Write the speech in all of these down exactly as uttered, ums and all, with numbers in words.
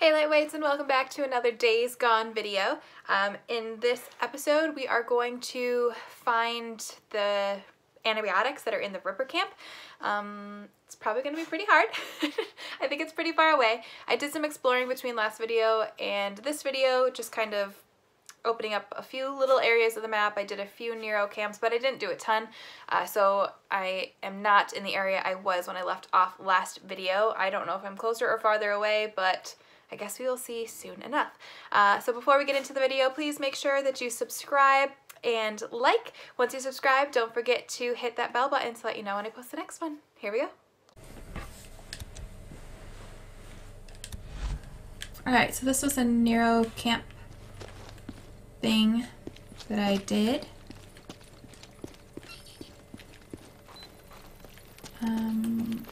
Hey Lightweights, and welcome back to another Days Gone video. Um, in this episode we are going to find the antibiotics that are in the Ripper camp. Um, it's probably going to be pretty hard. I think it's pretty far away. I did some exploring between last video and this video, just kind of opening up a few little areas of the map. I did a few NERO camps, but I didn't do a ton. Uh, so I am not in the area I was when I left off last video. I don't know if I'm closer or farther away, but I guess we will see soon enough. Uh, so before we get into the video, please make sure that you subscribe and like. Once you subscribe, don't forget to hit that bell button to let you know when I post the next one. Here we go. Alright, so this was a NERO camp thing that I did. Um...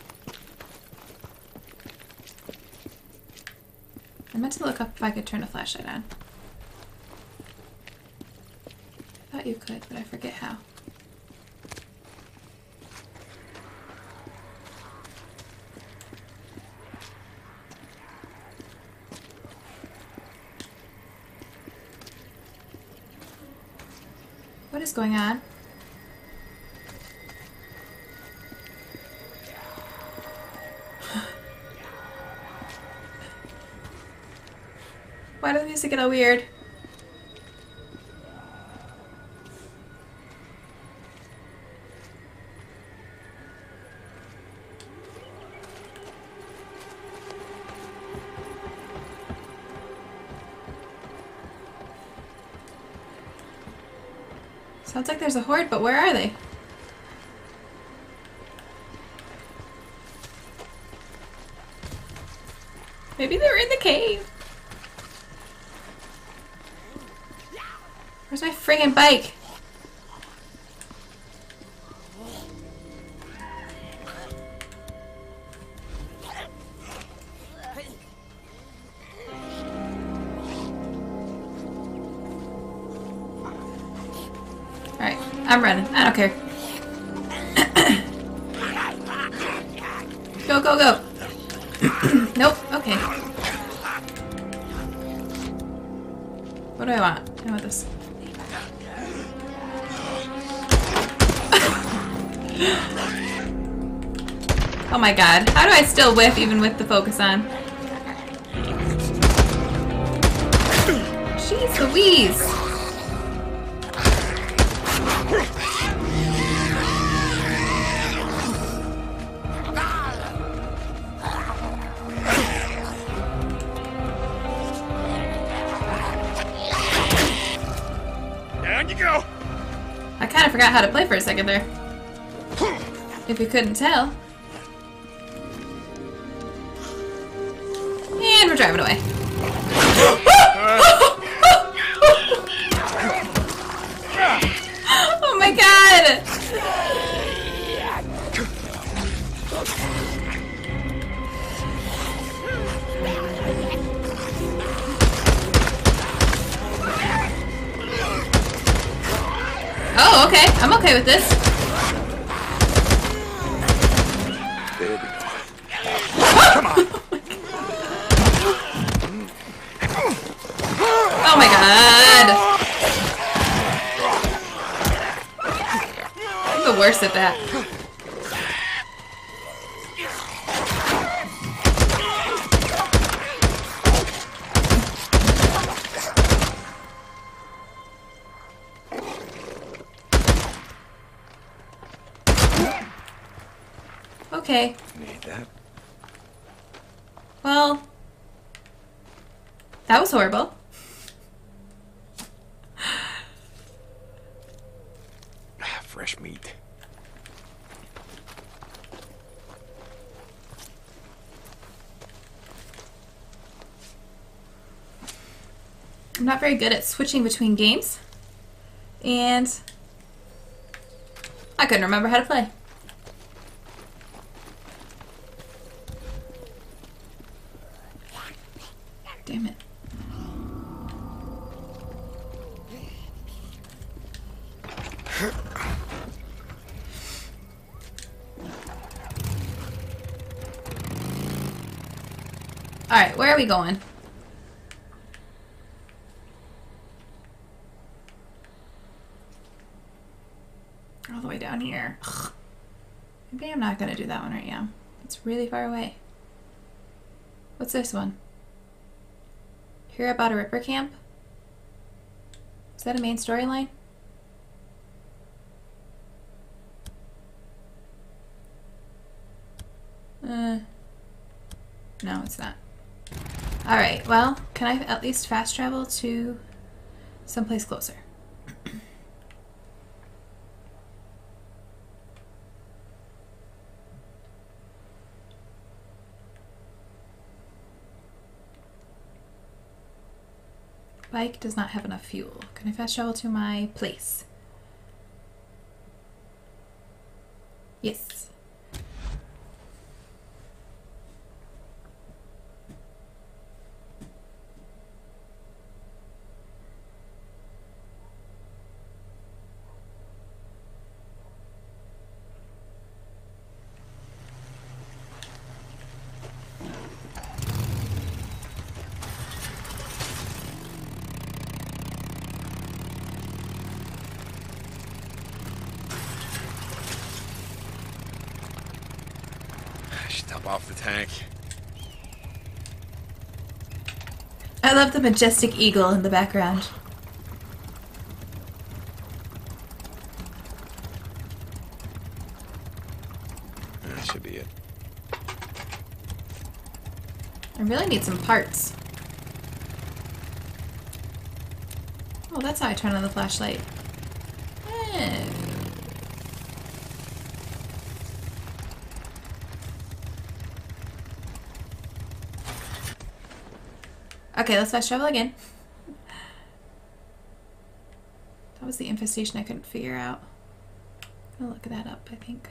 I meant to look up if I could turn a flashlight on. I thought you could, but I forget how. What is going on? Why does the music get all weird? Sounds like there's a horde, but where are they? Maybe they were in the cave. Where's my friggin' bike? Alright, I'm running. I don't care. Go, go, go. Nope, okay. What do I want? I want this. Oh my god, how do I still whiff even with the focus on? Jeez Louise! Down you go! I kind of forgot how to play for a second there. If you couldn't tell. And we're driving away. Oh my god! Oh, okay. I'm okay with this. There we go. Come on! Oh my god! I'm the worst at that. Okay. Need that. Well, that was horrible. Fresh meat. I'm not very good at switching between games, and I couldn't remember how to play. Damn it. Alright, where are we going? way down here. Ugh. Maybe I'm not gonna do that one right now. It's really far away. What's this one? Hear about a Ripper camp? Is that a main storyline? Uh, no, it's not. Alright, well, can I at least fast travel to someplace closer? Bike does not have enough fuel. Can I fast travel to my place? Yes. Top off the tank. I love the majestic eagle in the background. That should be it. I really need some parts. Oh, that's how I turn on the flashlight. Eh. Okay, let's fast travel again. That was the infestation I couldn't figure out. I'm gonna look that up, I think.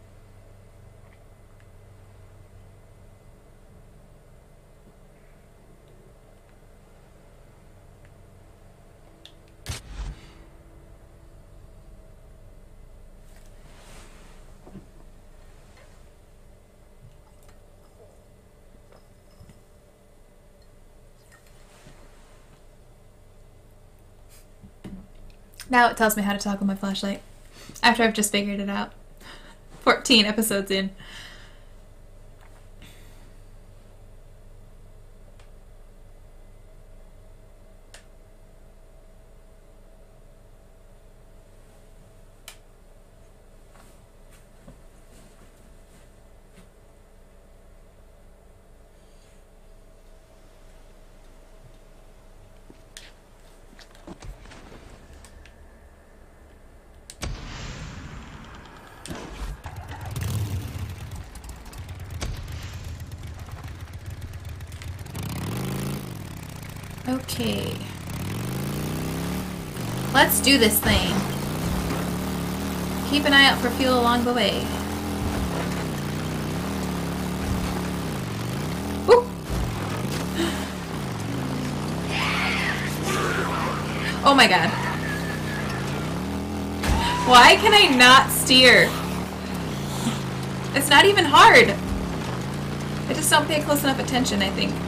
Now it tells me how to toggle my flashlight. After I've just figured it out. fourteen episodes in. Okay. Let's do this thing. Keep an eye out for fuel along the way. Woo! Oh my god. Why can I not steer? It's not even hard. I just don't pay close enough attention, I think.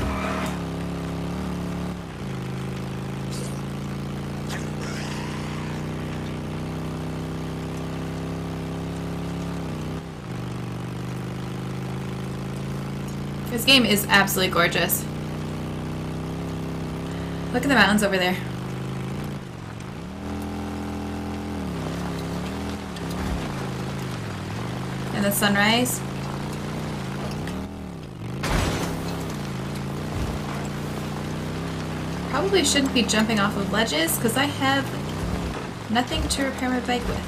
This game is absolutely gorgeous. Look at the mountains over there. And the sunrise. Probably shouldn't be jumping off of ledges because I have nothing to repair my bike with.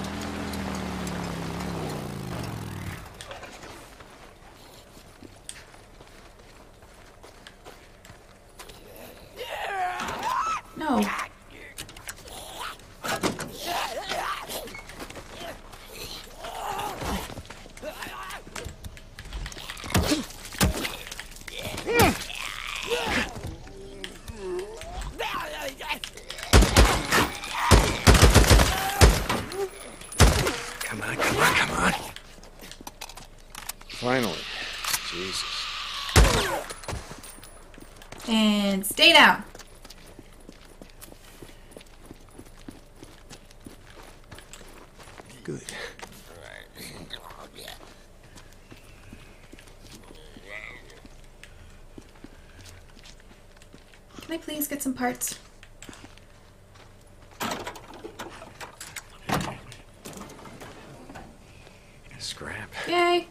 No. Come on, come on, come on. Finally. Jesus. And stay down. Can I please get some parts? Scrap. Yay!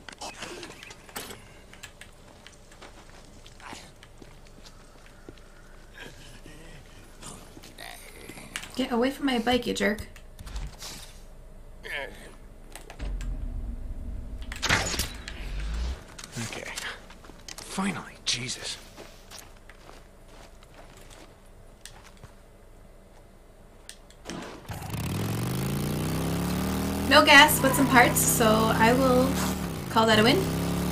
Get away from my bike, you jerk. Okay. Finally, Jesus. No gas, but some parts, so I will call that a win.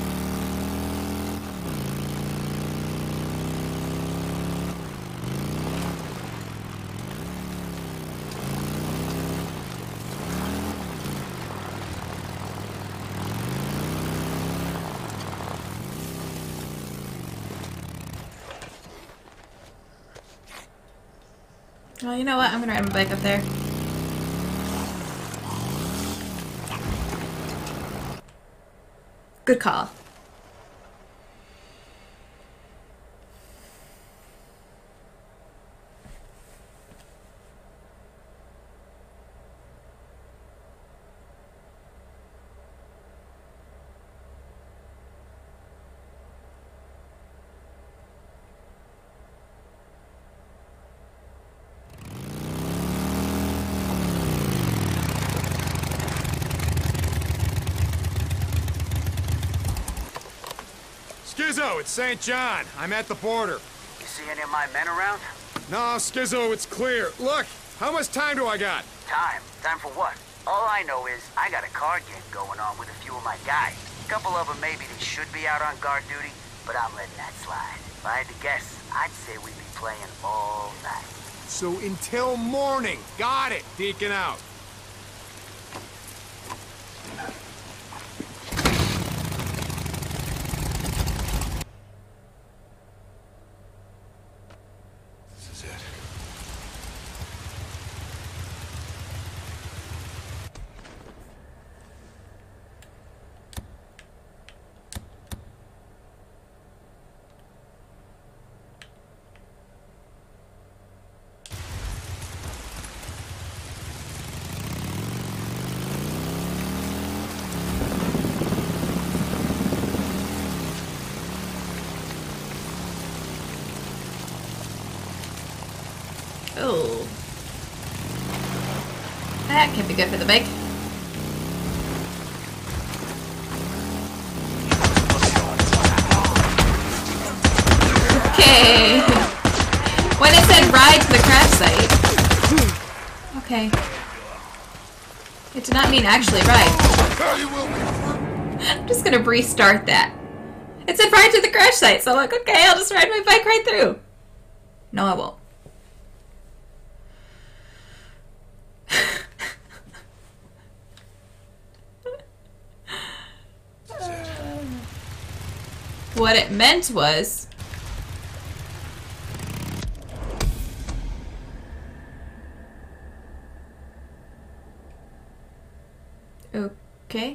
Well, you know what? I'm gonna ride my bike up there. Good call. Skizzo, it's Saint John. I'm at the border. You see any of my men around? No, Skizzo, it's clear. Look, how much time do I got? Time? Time for what? All I know is I got a card game going on with a few of my guys. A couple of them maybe they should be out on guard duty, but I'm letting that slide. If I had to guess, I'd say we'd be playing all night. So until morning. Got it. Deacon out. This is it. Oh. That could be good for the bike. Okay. When it said ride to the crash site. Okay. It did not mean actually ride. I'm just gonna restart that. It said ride to the crash site, so I'm like, okay, I'll just ride my bike right through. No, I won't. What it meant was... Okay.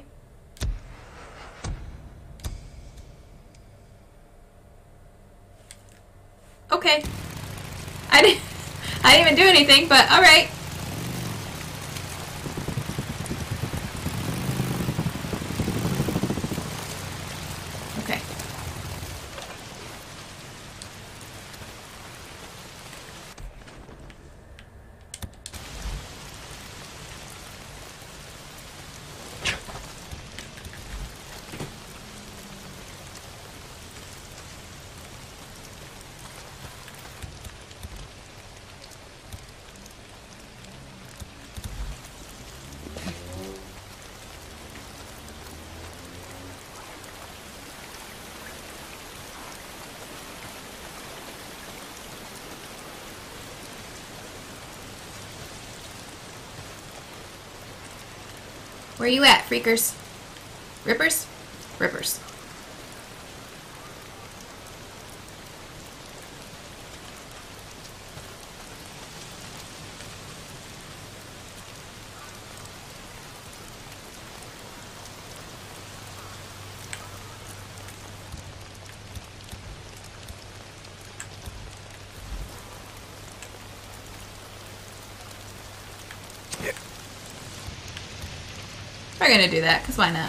Okay. I didn't, I didn't even do anything, but alright. Okay. Where you at, freakers? Rippers? Rippers. We're gonna do that, because why not?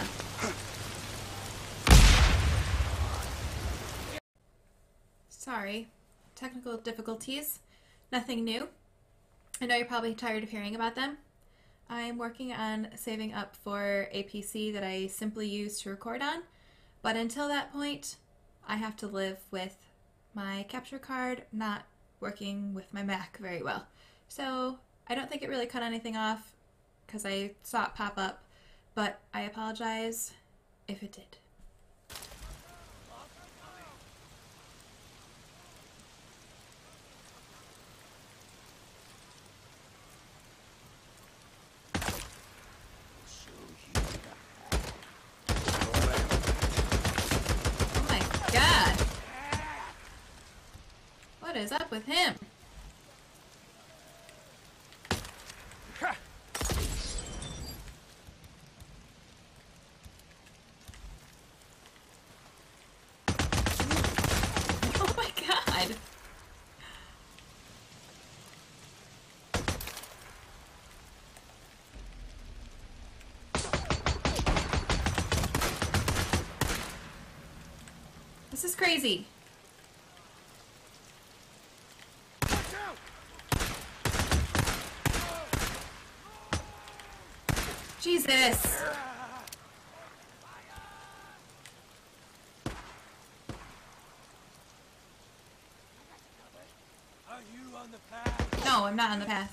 Sorry. Technical difficulties. Nothing new. I know you're probably tired of hearing about them. I'm working on saving up for a P C that I simply use to record on, but until that point, I have to live with my capture card not working with my Mac very well. So I don't think it really cut anything off because I saw it pop up, but I apologize if it did. What is up with him? Oh my god! This is crazy. Jesus! Are you on the path? No, I'm not on the path.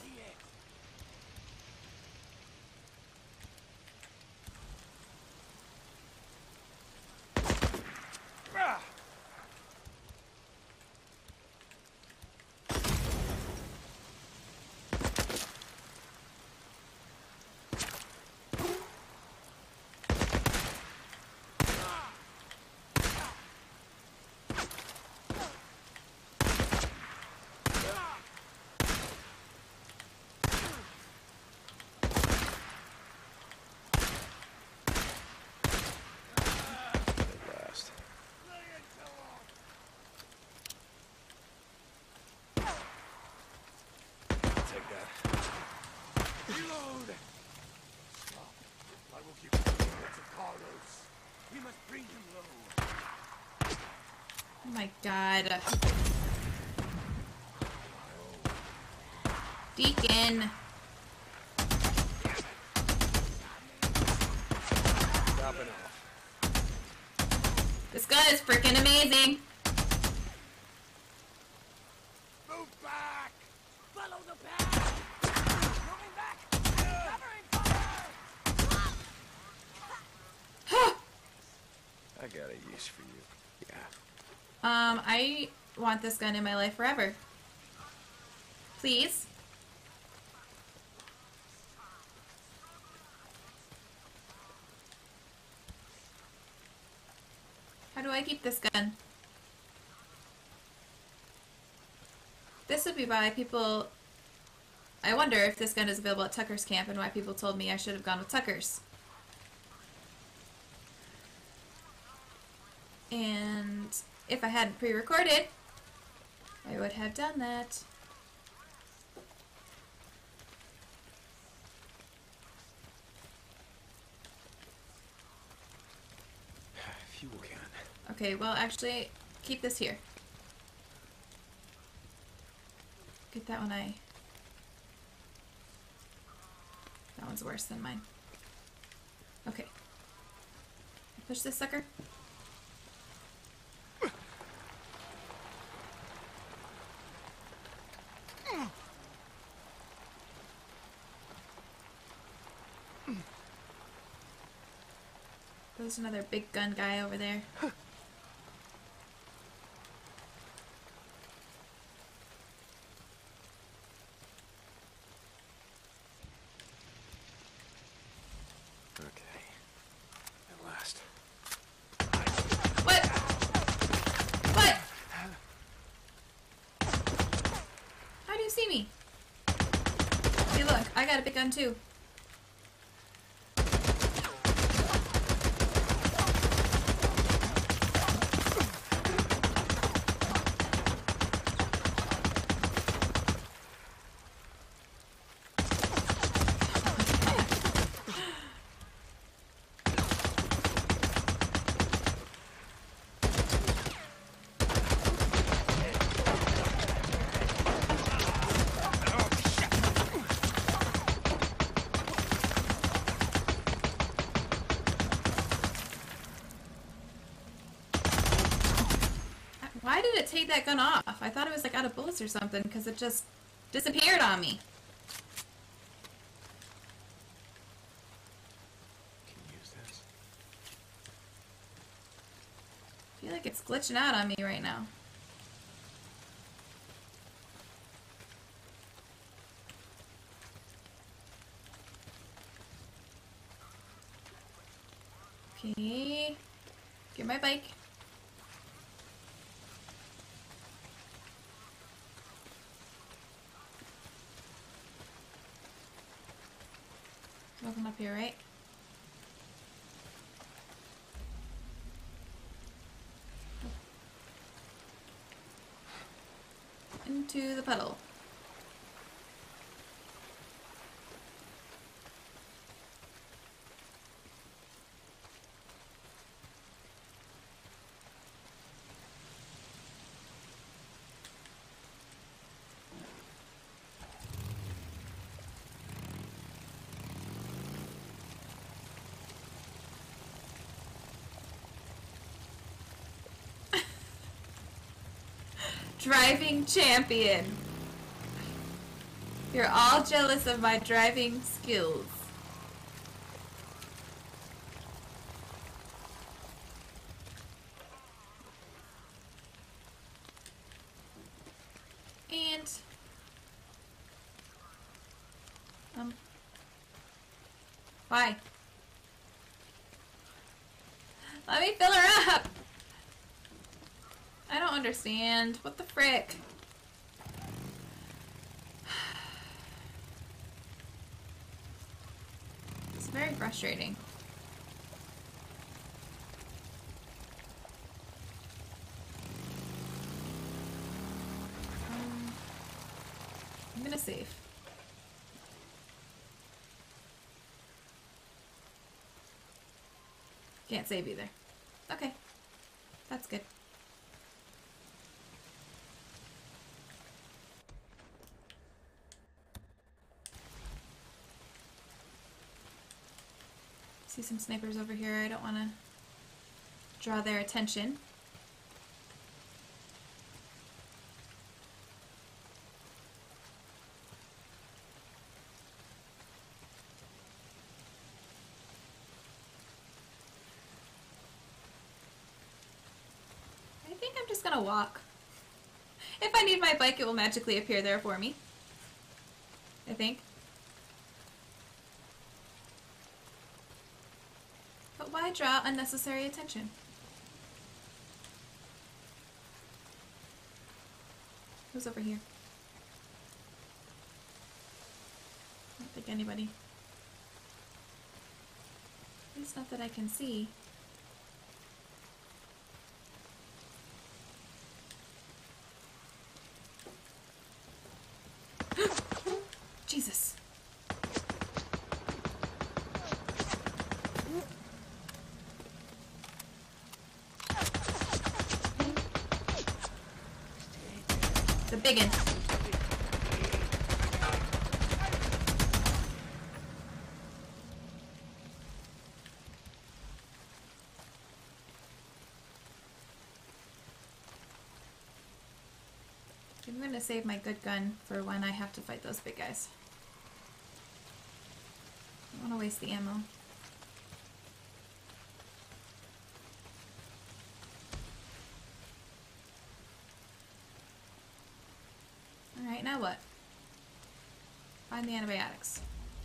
Oh my god. Deacon. This gun is freaking amazing. Move back! Follow the path! Moving back! Covering fire! I got a use for you. Yeah. Um, I want this gun in my life forever. Please. How do I keep this gun? This would be why people... I wonder if this gun is available at Tucker's camp and why people told me I should have gone with Tucker's. And if I hadn't pre-recorded, I would have done that. Fuel can. Okay, well actually, keep this here. Get that one I... That one's worse than mine. Okay. Push this sucker. There's another big gun guy over there. Okay. At last. What? What? How do you see me? Hey look, I got a big gun too. did it take that gun off? I thought it was like out of bullets or something because it just disappeared on me. Can you use this? I feel like it's glitching out on me right now. Okay. Get my bike. Nothing up here, right? Into the puddle. Driving champion. You're all jealous of my driving skills. And um why? Let me fill her up. I don't understand. What the frick? It's very frustrating. Um, I'm gonna save. Can't save either. Okay. That's good. See some snipers over here. I don't want to draw their attention. I think I'm just gonna walk. If I need my bike, it will magically appear there for me. I think. But why draw unnecessary attention? Who's over here? I don't think anybody. At least not that I can see. Jesus. The biggin. I'm gonna save my good gun for when I have to fight those big guys. I don't want to waste the ammo. Alright, now what? Find the antibiotics.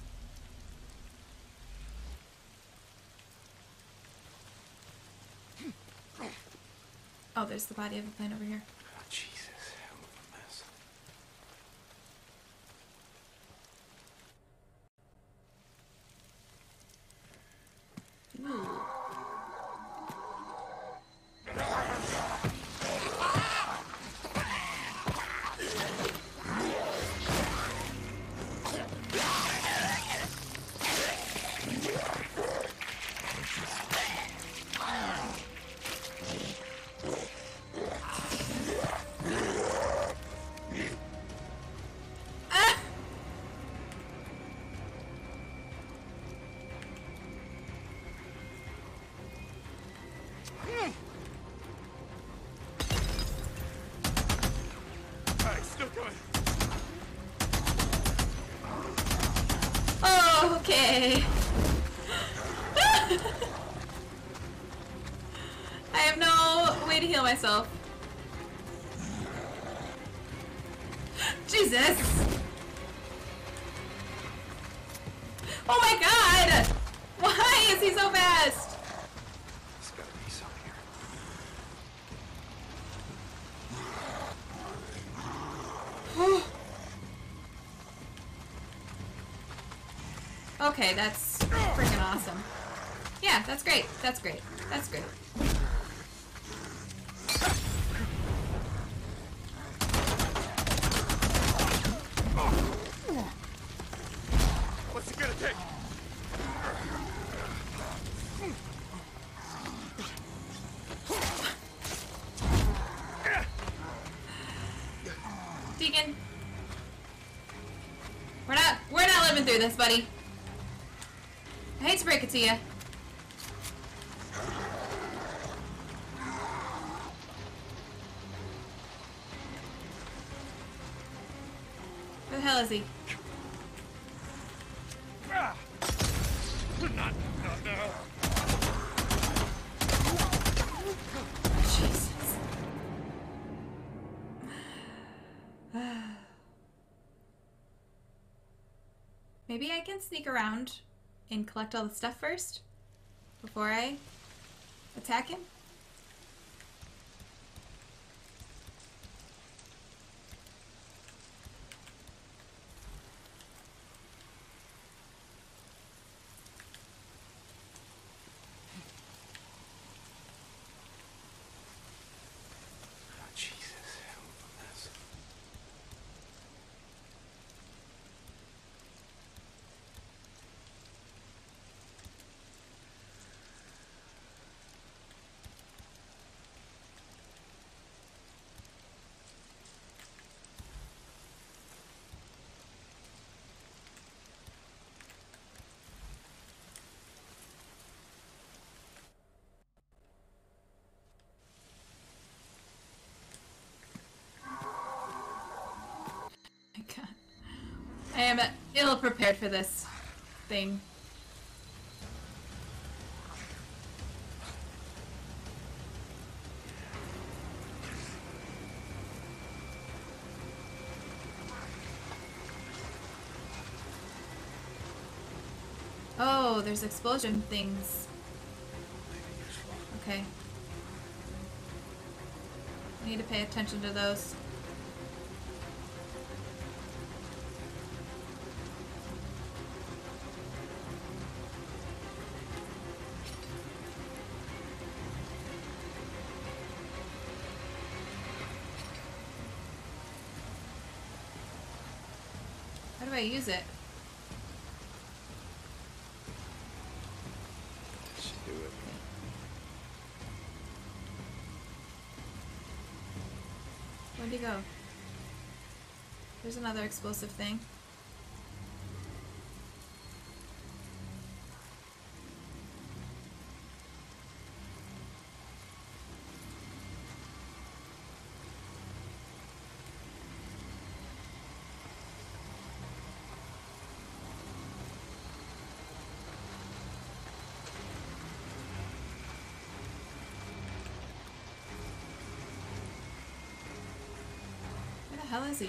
Oh, there's the body of a plane over here. Oh, Jesus, hell of a mess. Ooh. Still coming. Oh, okay. I have no way to heal myself. Jesus! Oh my god! Why is he so fast? There's gotta be some here. Okay, that's freaking awesome. Yeah, that's great. That's great. That's great. What's it gonna take? Deacon. We're not we're not living through this, buddy. I hate to break it to you. Where the hell is he? Ah. Not, not now. Jesus. Maybe I can sneak around and collect all the stuff first before I attack him. Oh, Jesus. Hell of a mess. My God. I am ill prepared for this thing. Oh, there's explosion things. Okay. I need to pay attention to those. How do I use it? Should do it. Where'd he go? There's another explosive thing. Where the hell is he?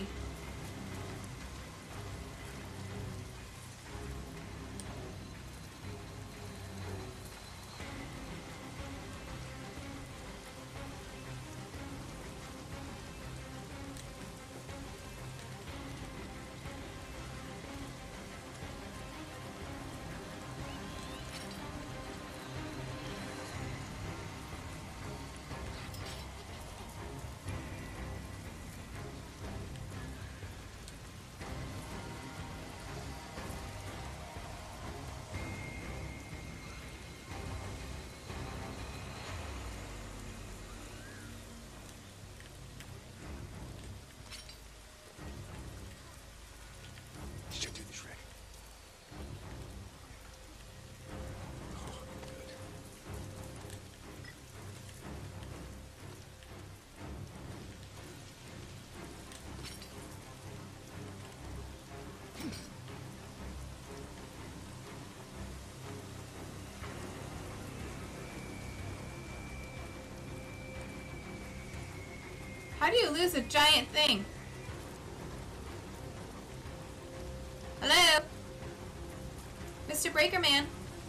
How do you lose a giant thing? Hello? Mister Breaker Man.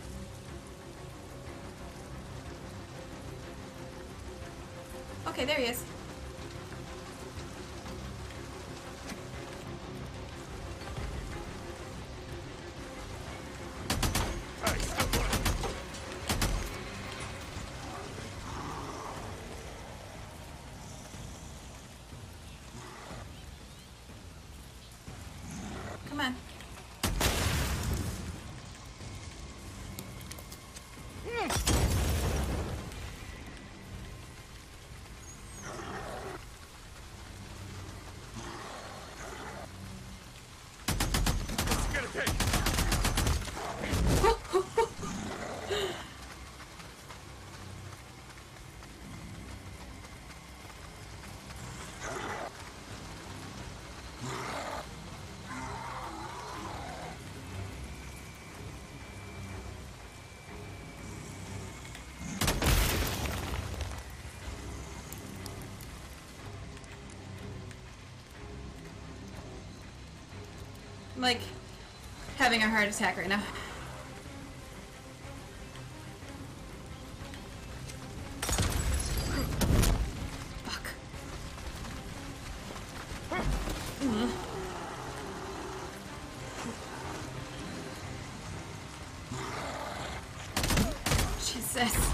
Okay, there he is. Come on. I'm like having a heart attack right now. Fuck. Mm. Jesus.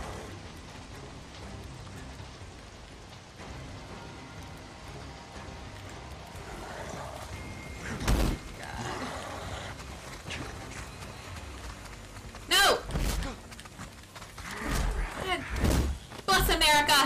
America!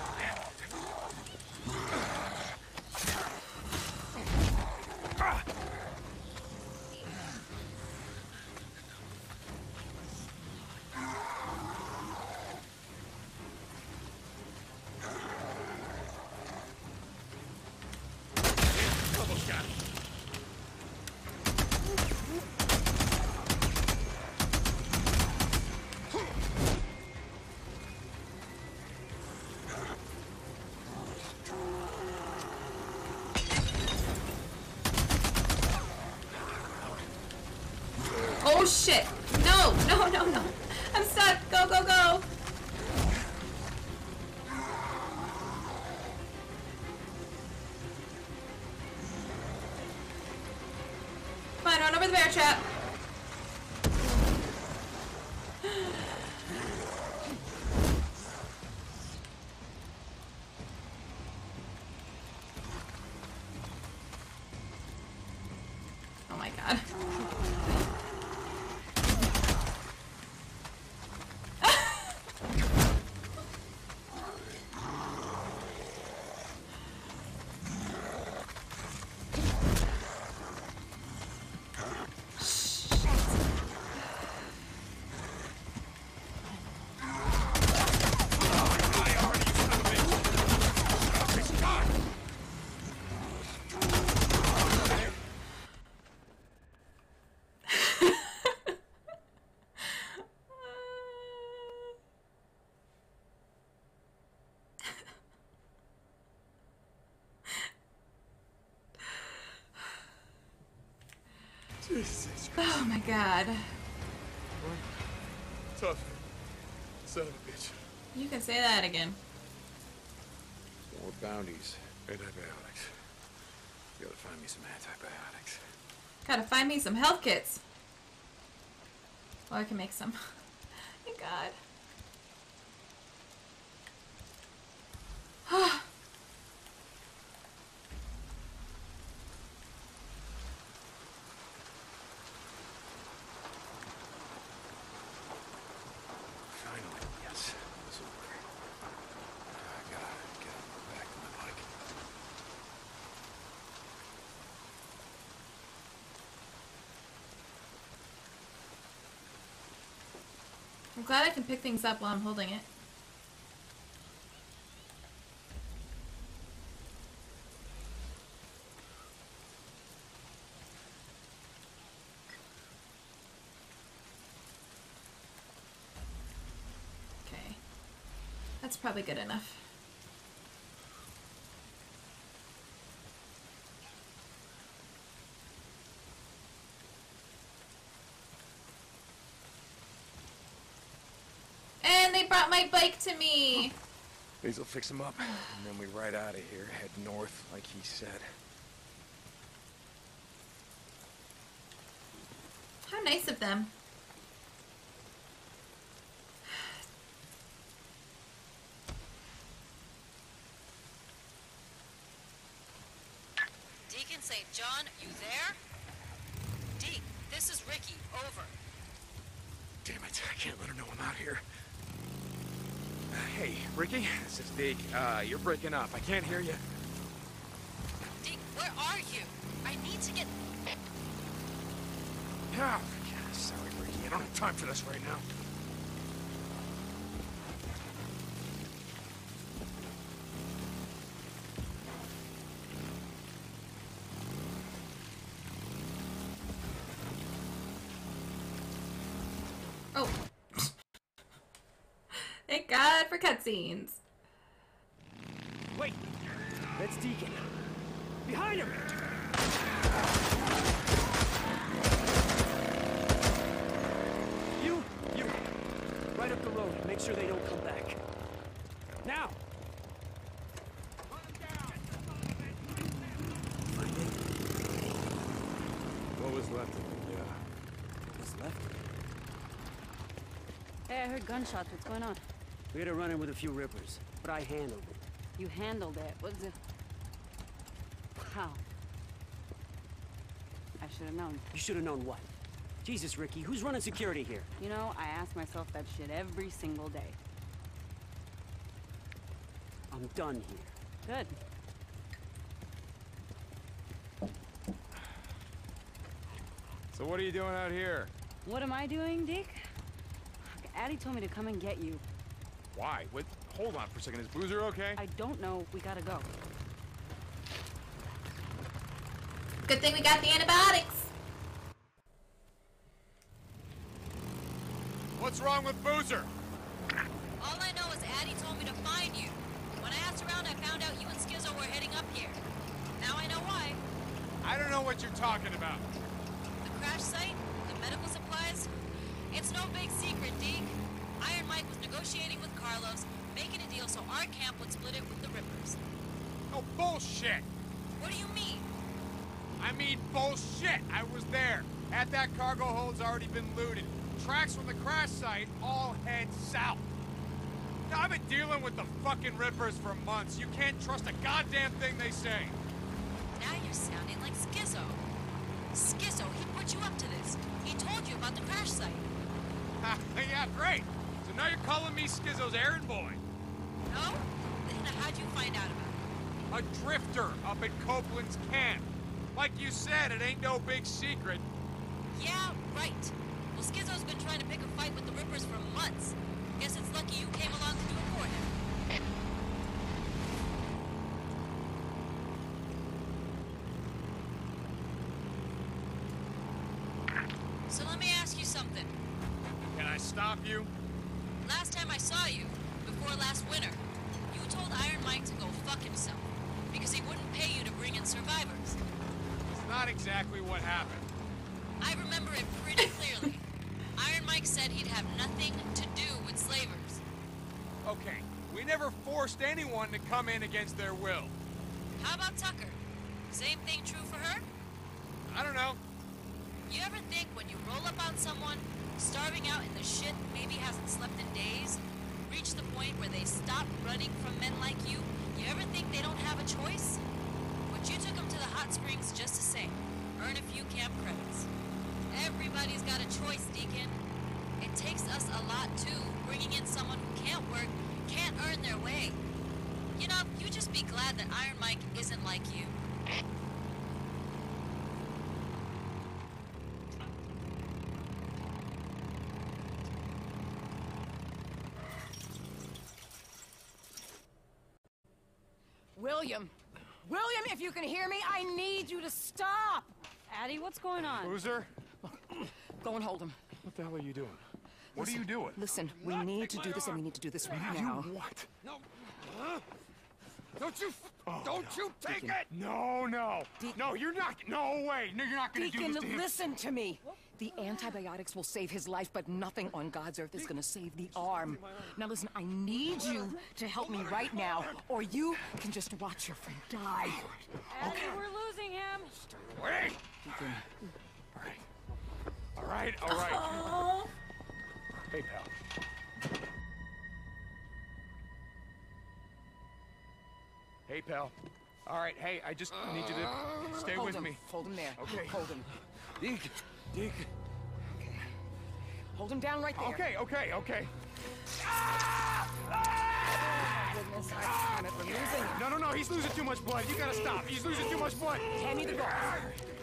Oh shit! No! No, no, no! I'm stuck! Go, go, go! Come on, run over the bear trap! Oh my god. Jesus Christ. Oh my god. Tough. Son of a bitch. You can say that again. More bounties. Antibiotics. You gotta find me some antibiotics. Gotta find me some health kits. Well, I can make some. Thank God. Finally, yes. This will work. I gotta get back to my bike. I'm glad I can pick things up while I'm holding it. Okay. That's probably good enough. brought my bike to me. These will fix him up, and then we ride out of here, head north, like he said. How nice of them. Deacon Saint John, you there? Deke, this is Ricky. Over. Damn it, I can't let her know I'm out here. Uh, hey, Ricky, this is Deke. Uh, you're breaking up. I can't hear you. Deke, where are you? I need to get... Oh, God, sorry, Ricky. I don't have time for this right now. Oh. Thank God for cutscenes. Wait! That's Deacon. Behind him! You! You! Right up the road. Make sure they don't come back. Now! What was left of it? Yeah. What's left? Hey, I heard gunshots. What's going on? We had a run-in with a few rippers, but I handled it. You handled it. What's it? How? I should have known. You should have known what? Jesus, Ricky, who's running security here? You know, I ask myself that shit every single day. I'm done here. Good. So what are you doing out here? What am I doing, Dick? Addie told me to come and get you. Why? What? Hold on for a second. Is Boozer okay? I don't know. We gotta go. Good thing we got the antibiotics. What's wrong with Boozer? All I know is Addie told me to find you. When I asked around, I found out you and Skizzo were heading up here. Now I know why. I don't know what you're talking about. The crash site, the medical supplies. It's no big secret, Deke. Iron Mike was negotiating with Carlos, making a deal so our camp would split it with the Rippers. Oh, bullshit! What do you mean? I mean bullshit! I was there. At that cargo hold's already been looted. Tracks from the crash site all head south. Now, I've been dealing with the fucking Rippers for months. You can't trust a goddamn thing they say. Now you're sounding like Skizzo. Skizzo, he put you up to this. He told you about the crash site. Yeah, great. So now you're calling me Skizzo's errand boy. No? Then how'd you find out about it? A drifter up at Copeland's camp. Like you said, it ain't no big secret. Yeah, right. Well, Skizzo's been trying to pick a fight with the Rippers for months. Guess it's lucky you came along to do it for him. So let me ask you something. Can I stop you? Last time I saw you, before last winter, you told Iron Mike to go fuck himself because he wouldn't pay you to bring in survivors. It's not exactly what happened. I remember it pretty clearly. Iron Mike said he'd have nothing to do with slavers. Okay, we never forced anyone to come in against their will. How about Tucker? Same thing true for her? I don't know. You ever think when you roll up on someone, starving out in the shit, maybe hasn't slept in days, reach the point where they stop running from men like you, you ever think they don't have a choice? But you took them to the hot springs just the same. Earn a few camp credits. Everybody's got a choice, Deacon. It takes us a lot, too, bringing in someone who can't work, can't earn their way. You know, you just be glad that Iron Mike isn't like you. William! William, if you can hear me, I need you to stop! Addie, what's going on? Boozer? Go and hold him. What the hell are you doing? What are you doing? Listen, we need to do this, and we need to do this right You now. what? No. Don't you... Oh, don't no. you take Deacon. it! No, no. Deacon. No, you're not... No way. No, you're not gonna do Deacon, this to him. listen to me. The antibiotics will save his life, but nothing on God's earth is gonna save the arm. Now listen, I need you to help me right now, or you can just watch your friend die. Abby, we're losing him. Wait! Deacon. All right. All right, all right. Oh. Hey, pal. Hey, pal. All right, hey, I just need you to stay Hold with him. me. Hold him there. Okay. Hold him. Deacon, Deacon. Okay. Hold him down right there. Okay, okay, okay. Goodness, I damn it, we're losing. No, no, no, he's losing too much blood. You gotta stop. He's losing too much blood. Hand me the gauze.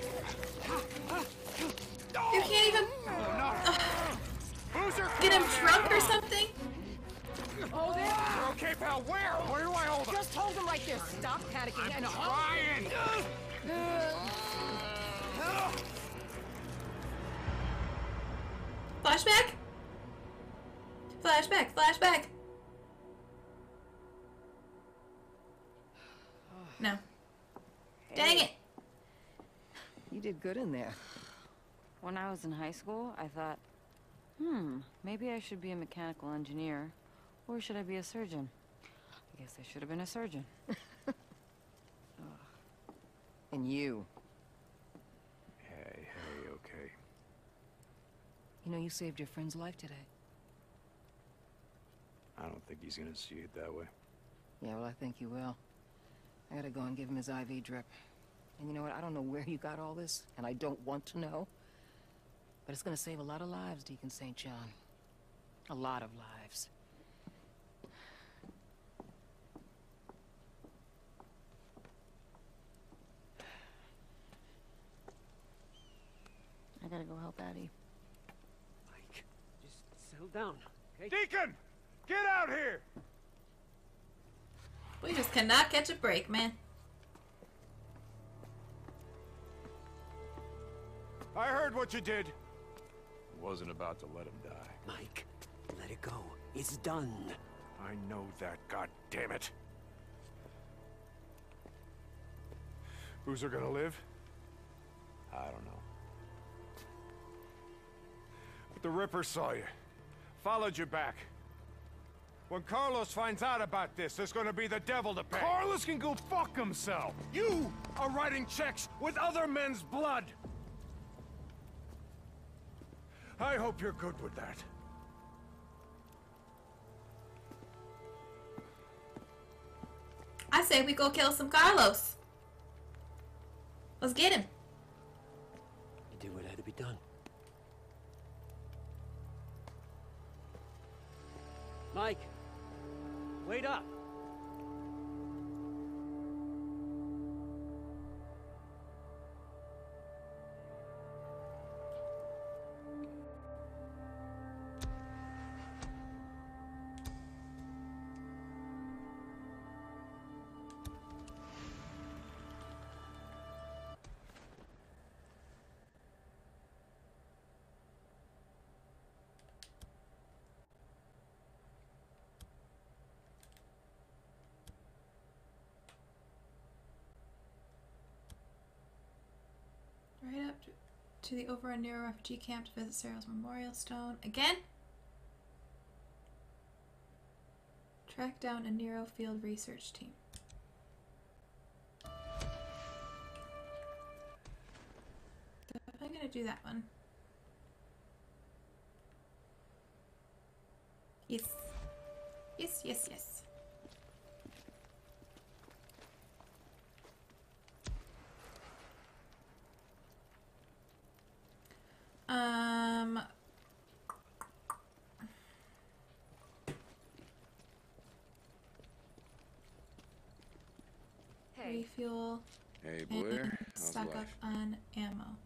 You can't even Boozer, get him come on, drunk man. or something? Hold him. You're okay, pal. Where? Where do I hold him? Just hold him right there. Stop panicking and hold. Ryan! Flashback? Flashback, flashback. No. Dang it. You did good in there. When I was in high school, I thought, hmm, maybe I should be a mechanical engineer, or should I be a surgeon? I guess I should have been a surgeon. And you. Hey, hey, okay. You know, you saved your friend's life today. I don't think he's gonna see it that way. Yeah, well, I think you will. I gotta go and give him his I V drip. And you know what? I don't know where you got all this, and I don't want to know. But it's gonna save a lot of lives, Deacon Saint John. A lot of lives. I gotta go help Addie. Mike, just settle down, okay? Deacon! Get out here! We just cannot catch a break, man. I heard what you did. Wasn't about to let him die. Mike, let it go. It's done. I know that, god damn it. Boozer gonna live? I don't know. But the Ripper saw you. Followed you back. When Carlos finds out about this, there's gonna be the devil to pay. Carlos can go fuck himself! You are writing checks with other men's blood! I hope you're good with that. I say we go kill some Carlos. Let's get him. You did what had to be done. Mike, wait up. Right up to, to the over on NERO refugee camp to visit Sarah's memorial stone. Again? Track down a NERO field research team. I'm gonna do that one. Yes. Yes, yes, yes. Um... Hey. Refuel Hey, Blair. and How's stock up life? on ammo.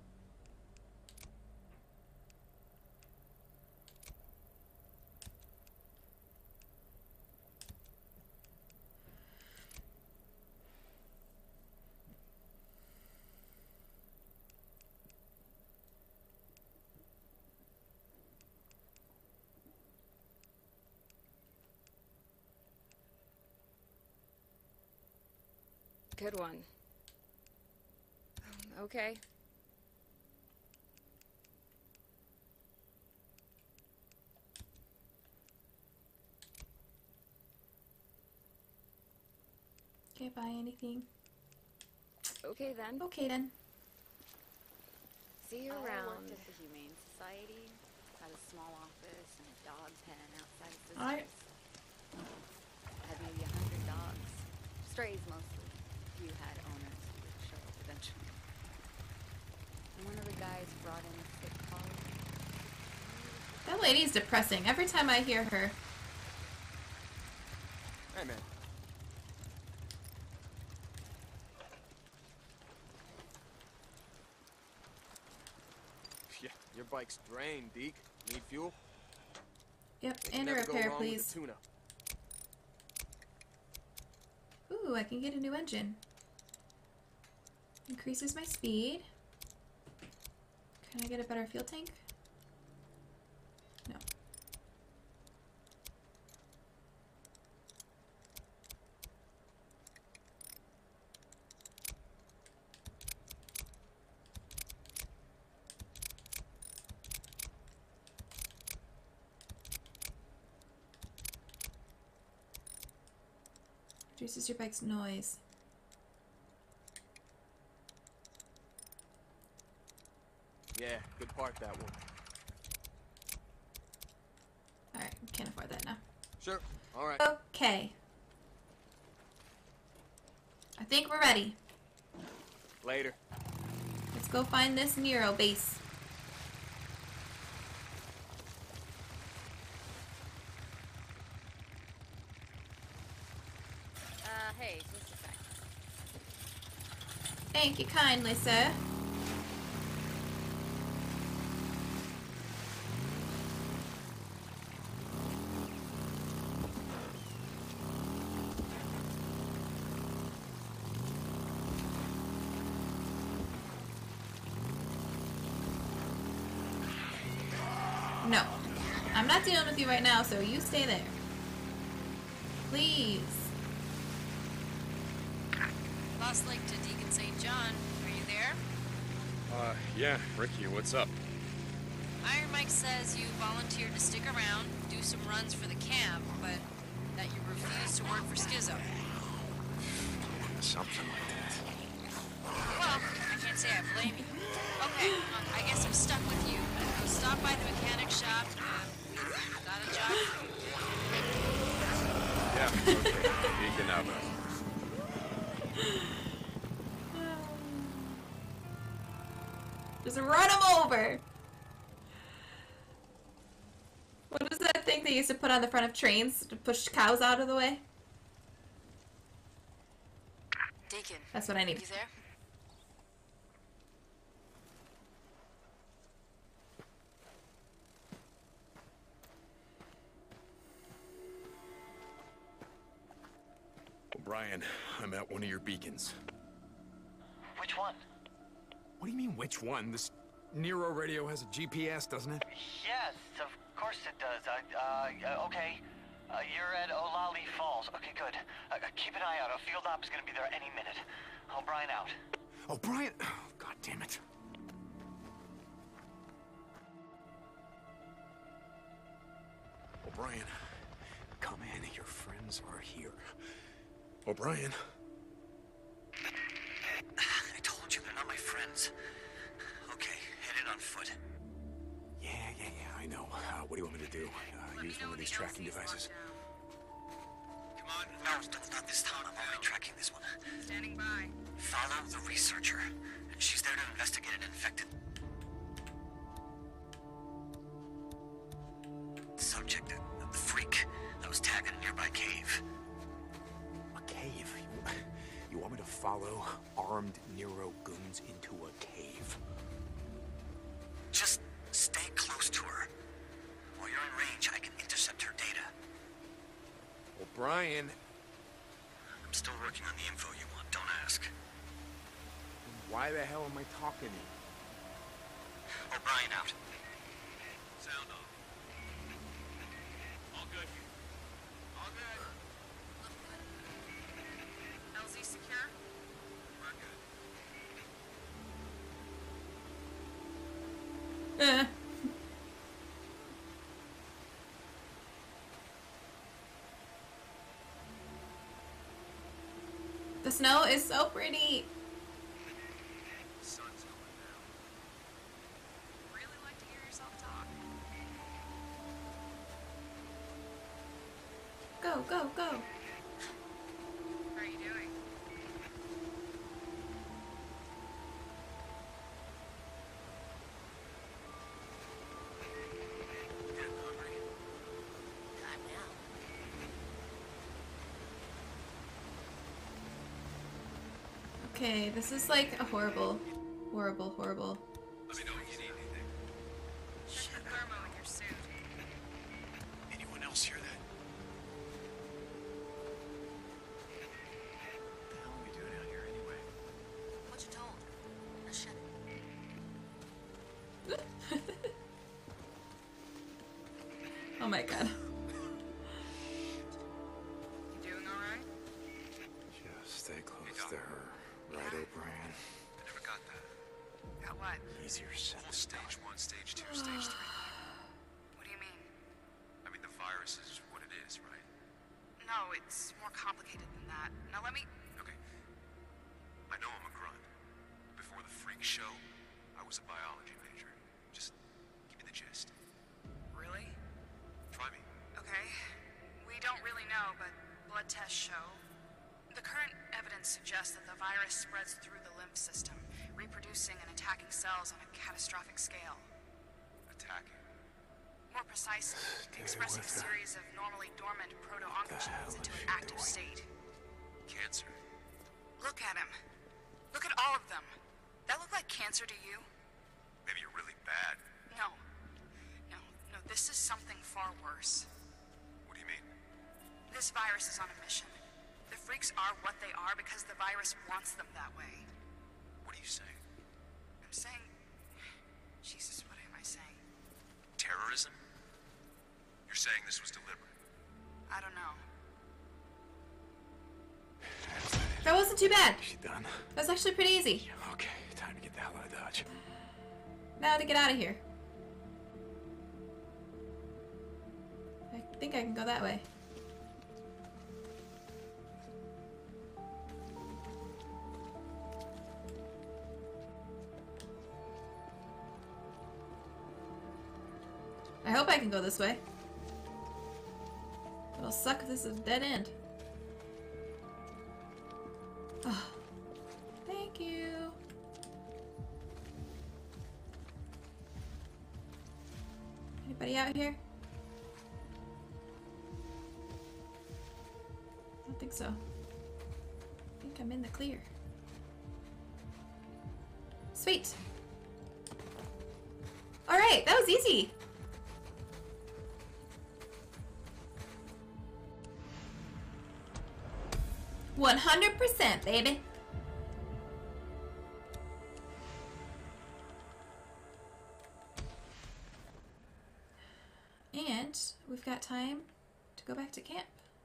Good one. Okay. Can't buy anything. Okay then. Okay then. See you I around. worked at the Humane Society. Had a small office and a dog pen outside of sisters. Alright. Had maybe a hundred dogs. Strays mostly. Few had owners who would show up eventually. And one of the guys brought in a sick collie. That lady's depressing every time I hear her. Hey, man. Yeah, your bike's drained, Deke. Need fuel? Yep, You can and a never go repair, wrong with please. the tuna. Ooh, I can get a new engine. Increases my speed. Can I get a better fuel tank? No. Reduces your bike's noise. Yeah, good part, that one. Alright, can't afford that now. Sure, alright. Okay. I think we're ready. Later. Let's go find this NERO base. Uh, hey, just a sec. Thank you kindly, sir. No. I'm not dealing with you right now, so you stay there. Please. Lost Lake to Deacon Saint John. Are you there? Uh, yeah, Ricky, what's up? Iron Mike says you volunteered to stick around, do some runs for the camp, but that you refused to work for Skizzo. Something like that. Well, I can't say I blame you. Okay, I guess I'm stuck with you. Go stop by the mechanic shop. Uh, we've got a job for you. Yeah, okay. Deacon out. Just run him over. What is that thing they used to put on the front of trains to push cows out of the way? Deacon. That's what I need. You there? Brian, I'm at one of your beacons. Which one? What do you mean, which one? This NERO radio has a G P S, doesn't it? Yes, of course it does. I, uh, okay. Uh, you're at Olali Falls. Okay, good. Uh, keep an eye out. A field op is gonna be there any minute. O'Brien out. Oh, Brian! Oh, God damn it. O'Brien, come in. Your friends are here. O'Brien. I told you they're not my friends. Okay, headed on foot. Yeah, yeah, yeah, I know. Uh, what do you want me to do? Uh, use one of these tracking devices? Come on. No, no, not this time. I'm already tracking this one. Standing by. Follow the researcher. And she's there to investigate an infected subject, the, the freak that was tagged in a nearby cave. A cave? You, you want me to follow armed NERO goons into a cave? Just stay close to her. While you're in range, I can intercept her data. O'Brien. I'm still working on the info you want, don't ask. Why the hell am I talking to you? O'Brien out. Sound off. All good. All good. L Z secure? We're good. Uh. The snow is so pretty. The sun's going down. Really like to hear yourself talk. Go, go, go. How are you doing? Getting hungry. Time now. Okay, this is like a horrible, horrible, horrible. Let me know if you need anything. Check the thermo in your suit. Anyone else hear that? What the hell are we doing out here anyway? What you told? Now shut it. Oh my god. You doing alright? Just stay close to her. Right, O'Brien? I never got that. Got what? Easier said than done. Stage one, stage two, stage three. What do you mean? I mean, the virus is what it is, right? No, it's more complicated than that. Now let me... Okay. I know I'm a grunt. Before the freak show, I was a biology major. Just give me the gist. Really? Try me. Okay. We don't really know, but blood tests show. The current evidence suggests that the virus spreads through the lymph system, reproducing and attacking cells on a catastrophic scale. Attacking. More precisely, expressing a series of normally dormant proto-oncogenes into an active state. Cancer. Look at him. Look at all of them. That look like cancer to you? Maybe you're really bad. No. No, no, this is something far worse. What do you mean? This virus is on a mission. The freaks are what they are because the virus wants them that way. What are you saying? I'm saying... Jesus, what am I saying? Terrorism? You're saying this was deliberate? I don't know. That wasn't too bad. Is she done? That was actually pretty easy. Okay, time to get the hell out of Dodge. Now to get out of here. I think I can go that way. I hope I can go this way. It'll suck if this is a dead end. Oh, thank you. Anybody out here? I don't think so. I think I'm in the clear. Sweet. All right, that was easy. one hundred percent, baby. And we've got time to go back to camp.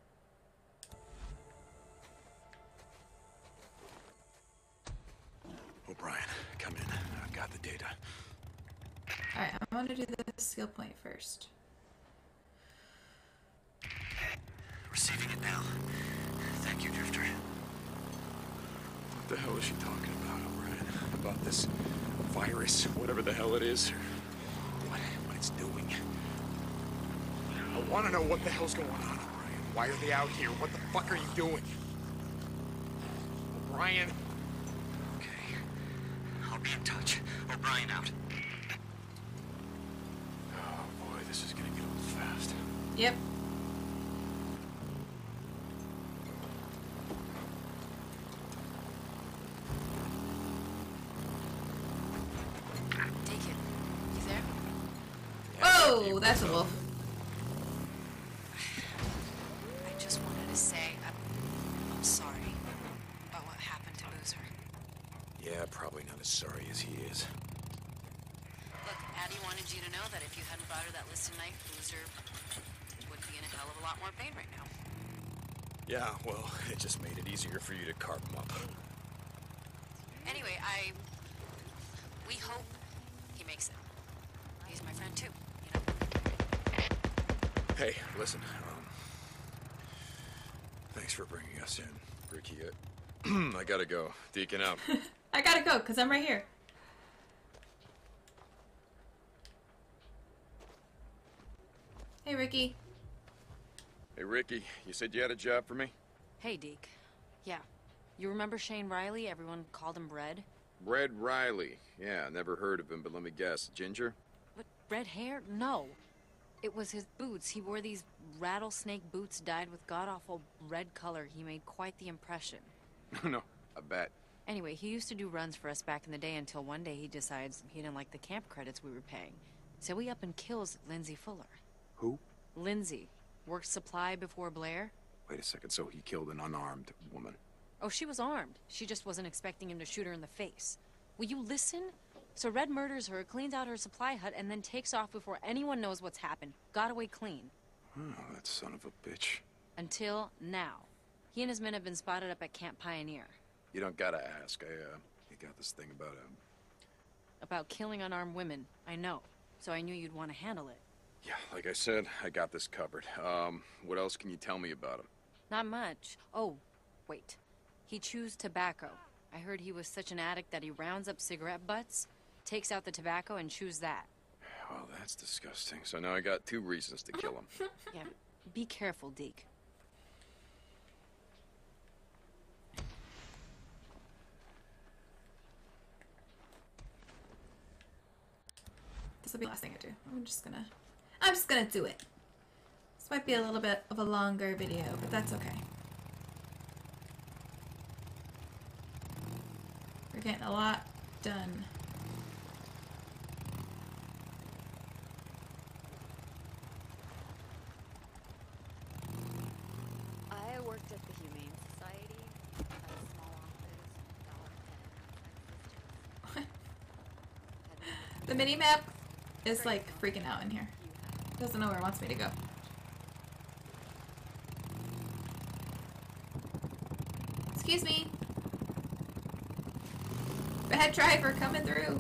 O'Brien, come in. I've got the data. Alright, I want to do the skill point first. Receiving it now. Thank you, Drifter. What the hell is she talking about, O'Brien? About this virus, whatever the hell it is, or what, what it's doing? I want to know what the hell's going on, O'Brien. Why are they out here? What the fuck are you doing? O'Brien? Okay. I'll be in touch. O'Brien out. Oh boy, this is gonna get old fast. Yep. Oh, that's a wolf. I just wanted to say I'm, I'm sorry about what happened to Boozer. Yeah, probably not as sorry as he is. Look, Addie wanted you to know that if you hadn't brought her that list tonight, Boozer would be in a hell of a lot more pain right now. Yeah, well, it just made it easier for you to carve him up. Anyway, I... we hope he makes it. He's my friend too. Hey, listen, um, thanks for bringing us in, Ricky. Uh, I gotta go. Deacon out. I gotta go, because I'm right here. Hey, Ricky. Hey, Ricky, you said you had a job for me? Hey, Deke. Yeah. You remember Shane Riley? Everyone called him Red? Red Riley. Yeah, never heard of him, but let me guess. Ginger? What, red hair? No. It was his boots. He wore these rattlesnake boots dyed with god-awful red color. He made quite the impression. No, I bet. Anyway, he used to do runs for us back in the day until one day he decides he didn't like the camp credits we were paying. So he up and kills Lindsay Fuller. Who? Lindsay. Worked supply before Blair. Wait a second, so he killed an unarmed woman? Oh, she was armed. She just wasn't expecting him to shoot her in the face. Will you listen? So Red murders her, cleans out her supply hut, and then takes off before anyone knows what's happened. Got away clean. Oh, that son of a bitch. Until now. He and his men have been spotted up at Camp Pioneer. You don't gotta ask. I, uh, I got this thing about, um... About killing unarmed women. I know. So I knew you'd want to handle it. Yeah, like I said, I got this covered. Um, what else can you tell me about him? Not much. Oh, wait. He chews tobacco. I heard he was such an addict that he rounds up cigarette butts, takes out the tobacco, and chews that. Well, that's disgusting. So now I got two reasons to kill him. Yeah, be careful, Deke. This will be the last thing I do. I'm just gonna... I'm just gonna do it. This might be a little bit of a longer video, but that's okay. We're getting a lot done. I worked at the Humane Society. Had a small office, dollar ten The mini map is like freaking out in here. Doesn't know where it wants me to go. Excuse me. Bad driver coming through.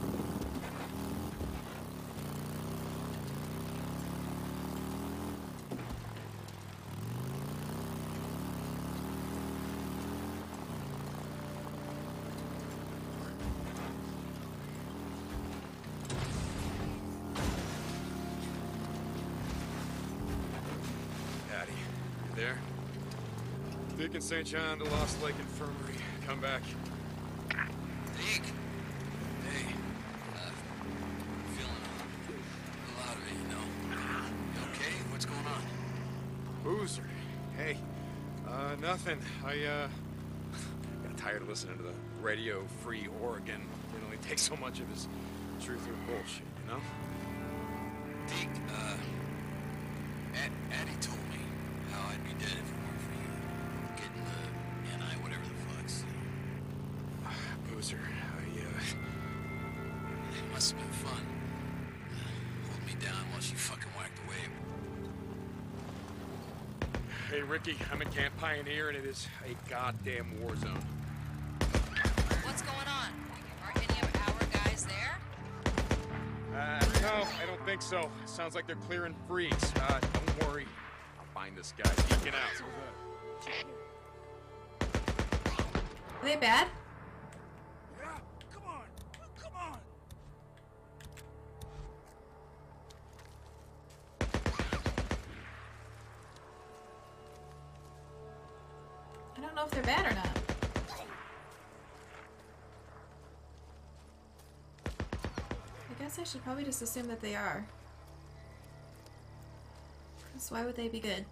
There? Deacon Saint John to Lost Lake Infirmary. Come back. Deke! Hey, uh, feeling a lot of it, you know. You okay? What's going on? Boozer. Hey. Uh, nothing. I, uh... got tired of listening to the Radio Free Oregon. It only takes so much of his truth or bullshit, you know? Deke, uh... Ad Addie told me how I'd be dead if it weren't for you. Getting the N I whatever the fuck's. Uh, Boozer, I, uh... It must have been fun. Uh, hold me down while she fucking whacked away. Hey, Ricky, I'm in Camp Pioneer, and it is a goddamn war zone. What's going on? Are any of our guys there? Uh, no, I don't think so. Sounds like they're clearing freeze. Uh, don't worry. I'll find this guy. Deacon out. Are they bad? Yeah, come on, come on. I don't know if they're bad or not. I guess I should probably just assume that they are. Because why would they be good?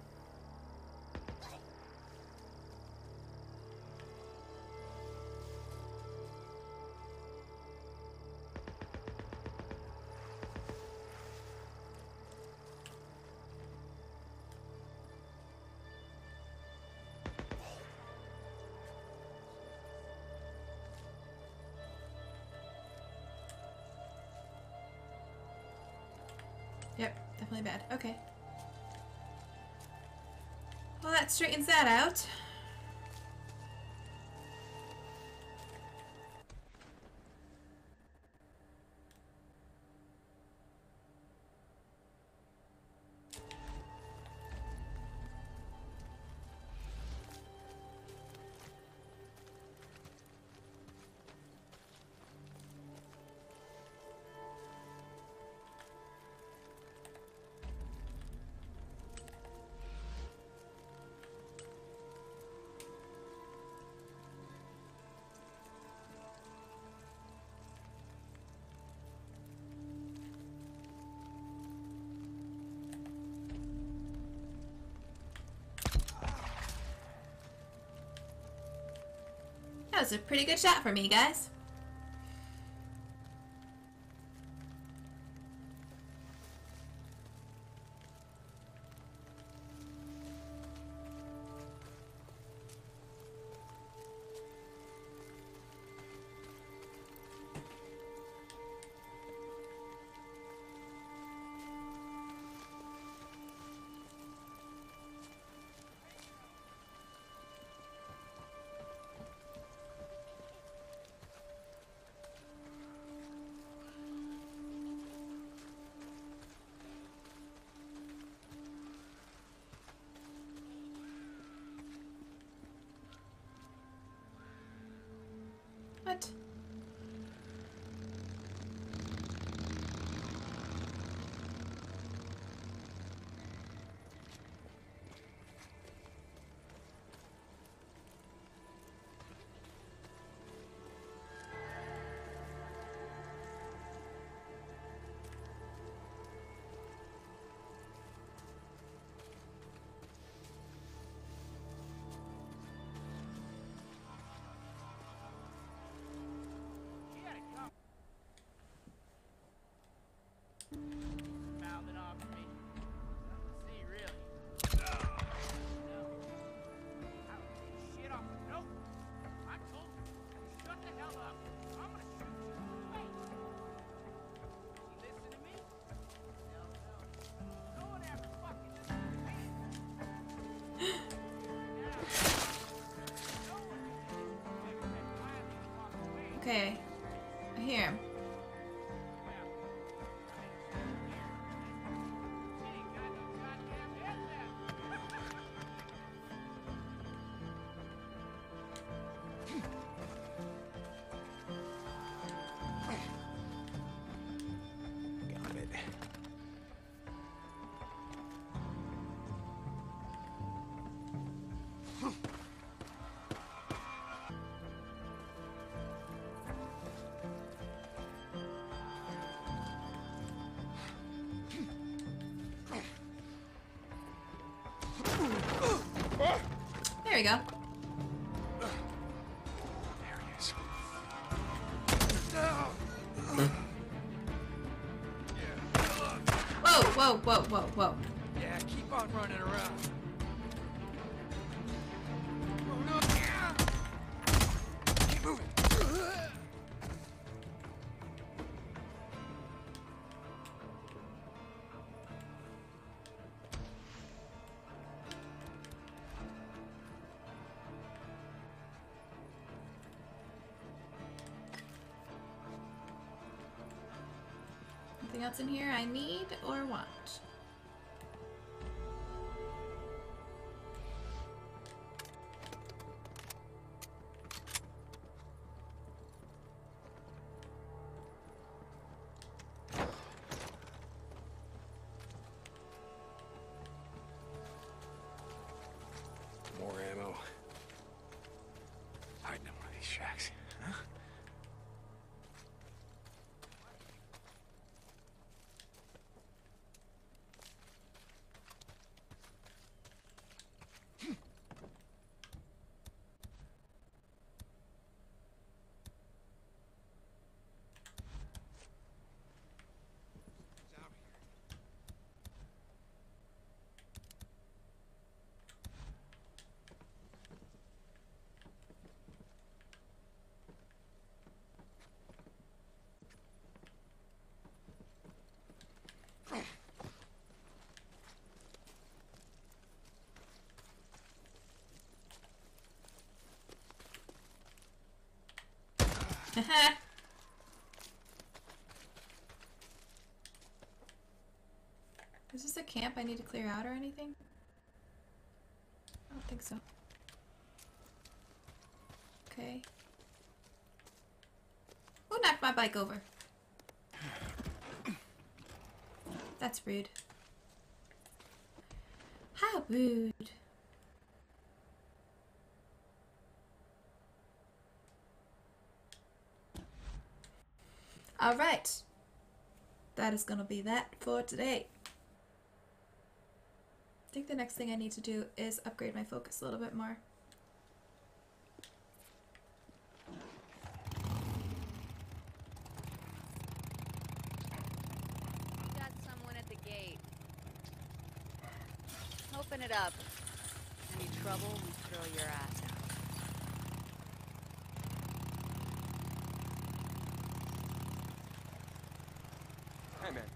Yep, definitely bad. Okay. Well, that straightens that out. was a pretty good shot for me, guys. What? Mouthing off at me. See, really. No. I don't take shit off. Nope. I told you. Shut the hell up. I'm gonna shoot you. Wait. You listen to me? Hell no. No one ever fucking listens to me. Okay, I hear him. Got it. There we go. There he is. Whoa, whoa, whoa, whoa, whoa. Yeah, keep on running around. Keep moving. Anything else in here I need or want? More ammo. Hiding in one of these shacks, huh? Is this a camp I need to clear out or anything? I don't think so. Okay. Who knocked my bike over? That's rude. How rude. Alright. That is gonna be that for today. I think the next thing I need to do is upgrade my focus a little bit more. Open it up. Any trouble, we throw your ass out. Hey, man.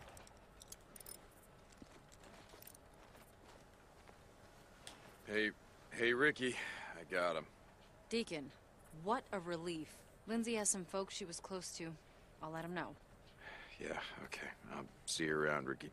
Hey, hey, Ricky. I got him. Deacon, what a relief. Lindsay has some folks she was close to. I'll let him know. Yeah, okay. I'll see you around, Ricky.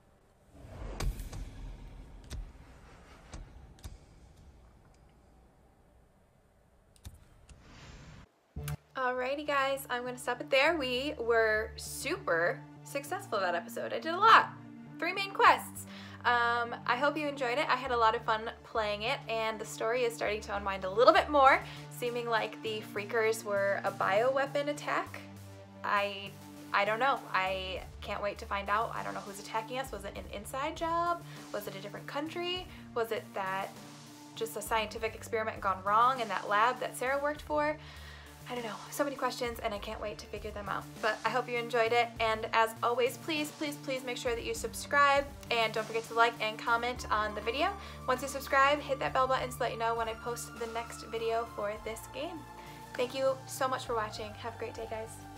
Alrighty guys, I'm gonna stop it there. We were super successful that episode. I did a lot. Three main quests. Um, I hope you enjoyed it. I had a lot of fun playing it, and the story is starting to unwind a little bit more, seeming like the Freakers were a bioweapon attack. I I don't know. I can't wait to find out. I don't know who's attacking us. Was it an inside job? Was it a different country? Was it that just a scientific experiment gone wrong in that lab that Sarah worked for? I don't know, so many questions, and I can't wait to figure them out. But I hope you enjoyed it, and as always, please, please, please make sure that you subscribe, and don't forget to like and comment on the video. Once you subscribe, hit that bell button to let you know when I post the next video for this game. Thank you so much for watching. Have a great day, guys.